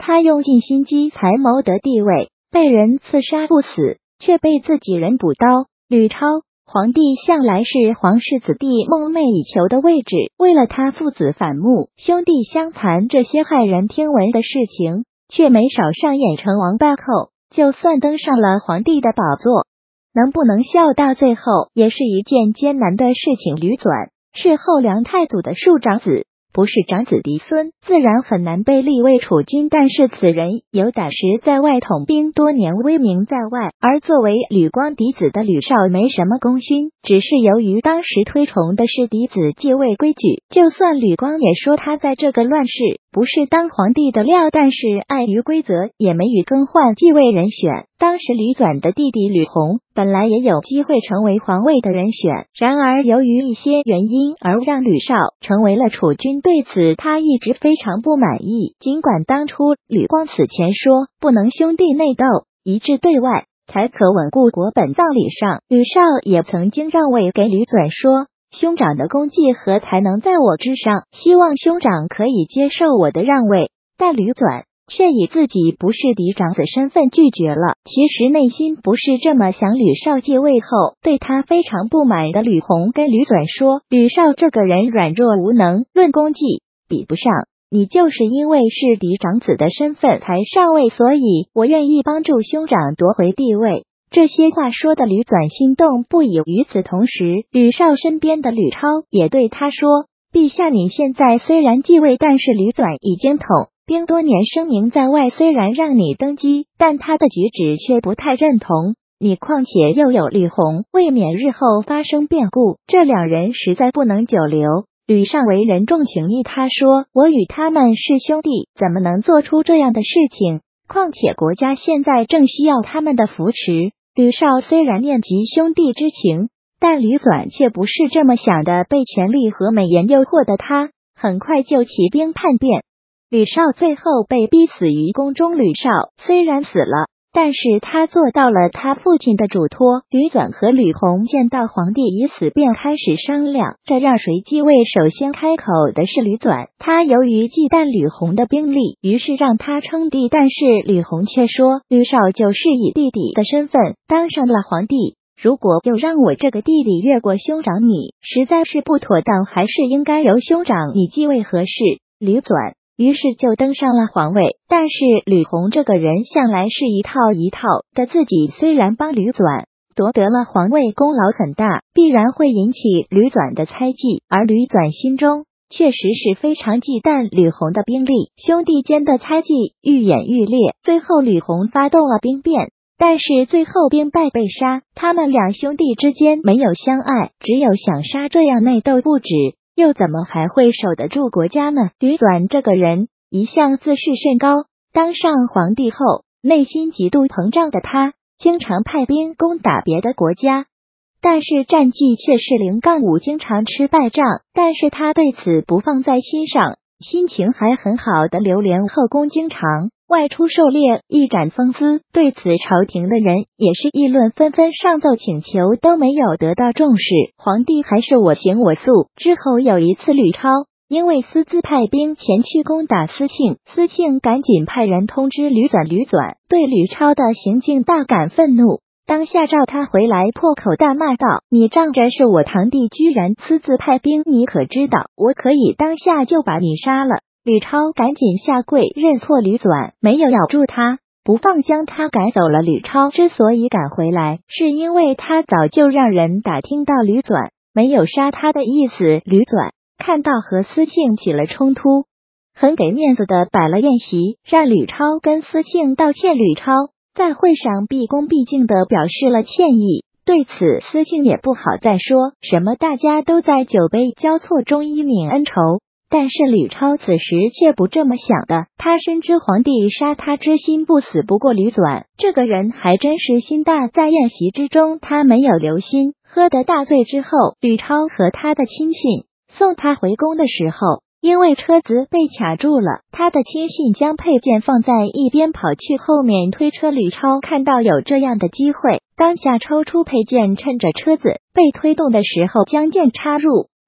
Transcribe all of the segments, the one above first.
他用尽心机才谋得地位，被人刺杀不死，却被自己人补刀。吕超，皇帝向来是皇室子弟梦寐以求的位置，为了他父子反目、兄弟相残这些骇人听闻的事情，却没少上演成王败寇。就算登上了皇帝的宝座，能不能笑到最后，也是一件艰难的事情。吕纂是后梁太祖的庶长子，不是长子嫡孙，自然很难被立为储君。但是此人有胆识在外统兵多年，威名在外，而作为吕光嫡子的吕绍没什么功勋，只是由于当时推崇的是嫡子继位规矩，就算吕光也说他在这个乱世不是当皇帝的料，但是碍于规则，也没予更换继位人选。当时吕纂的弟弟吕弘本来也有机会成为皇位的人选，然而由于一些原因而让吕绍成为了储君，对此他一直非常不满意。尽管当初吕光此前说不能兄弟内斗，一致对外才可稳固国本，葬礼上吕绍也曾经让位给吕纂，说兄长的功绩和才能在我之上，希望兄长可以接受我的让位。但吕纂却以自己不是嫡长子身份拒绝了。其实内心不是这么想。吕绍继位后，对他非常不满的吕弘跟吕纂说，吕绍这个人软弱无能，论功绩比不上你，就是因为是嫡长子的身份才上位，所以我愿意帮助兄长夺回帝位。这些话说的吕纂心动不已。与此同时，吕绍身边的吕超也对他说，陛下你现在虽然继位，但是吕纂已经统兵多年，声名在外，虽然让你登基，但他的举止却不太认同你，况且又有吕弘，未免日后发生变故，这两人实在不能久留。吕尚为人重情义，他说我与他们是兄弟，怎么能做出这样的事情？况且国家现在正需要他们的扶持。吕绍虽然念及兄弟之情，但吕纂却不是这么想的，被权力和美颜诱惑的他，很快就起兵叛变。吕绍最后被逼死于宫中。吕绍虽然死了，但是他做到了他父亲的嘱托。吕纂和吕弘见到皇帝已死，便开始商量，这让谁继位？首先开口的是吕纂，他由于忌惮吕弘的兵力，于是让他称帝，但是吕弘却说，吕绍就是以弟弟的身份当上了皇帝，如果又让我这个弟弟越过兄长你，实在是不妥当，还是应该由兄长你继位合适。吕纂于是就登上了皇位，但是吕弘这个人向来是一套一套的，自己虽然帮吕纂夺得了皇位，功劳很大，必然会引起吕纂的猜忌，而吕纂心中确实是非常忌惮吕弘的兵力，兄弟间的猜忌愈演愈烈，最后吕弘发动了兵变，但是最后兵败被杀，他们两兄弟之间没有相爱，只有想杀，这样内斗不止，又怎么还会守得住国家呢？吕纂这个人一向自视甚高，当上皇帝后，内心极度膨胀的他，经常派兵攻打别的国家，但是战绩却是0-5，经常吃败仗，但是他对此不放在心上，心情还很好的流连后宫，经常外出狩猎，一展风姿。对此朝廷的人也是议论纷纷，上奏请求都没有得到重视，皇帝还是我行我素。之后有一次，吕超因为私自派兵前去攻打司庆，司庆赶紧派人通知吕纂，吕纂对吕超的行径大感愤怒，当下召他回来，破口大骂道，你仗着是我堂弟，居然私自派兵，你可知道我可以当下就把你杀了？吕超赶紧下跪认错，吕纂没有咬住他不放，将他赶走了。吕超之所以赶回来，是因为他早就让人打听到吕纂没有杀他的意思。吕纂看到和司庆起了冲突，很给面子的摆了宴席，让吕超跟司庆道歉。吕超在会上毕恭毕敬的表示了歉意，对此司庆也不好再说什么，大家都在酒杯交错中一泯恩仇。但是吕超此时却不这么想的，他深知皇帝杀他之心不死。不过吕纂这个人还真是心大，在宴席之中他没有留心，喝得大醉之后，吕超和他的亲信送他回宫的时候，因为车子被卡住了，他的亲信将佩剑放在一边，跑去后面推车。吕超看到有这样的机会，当下抽出佩剑，趁着车子被推动的时候将剑插入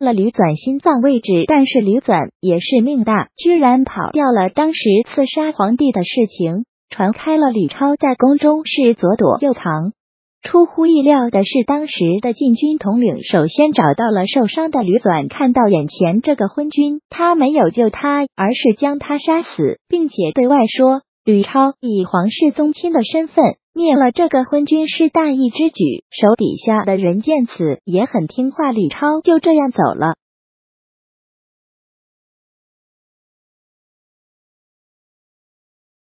了吕纂心脏位置，但是吕纂也是命大，居然跑掉了当时刺杀皇帝的事情，传开了。吕超在宫中是左躲右藏。出乎意料的是，当时的禁军统领首先找到了受伤的吕纂，看到眼前这个昏君，他没有救他，而是将他杀死，并且对外说吕超以皇室宗亲的身份灭了这个昏君是大义之举。手底下的人见此也很听话，吕超就这样走了。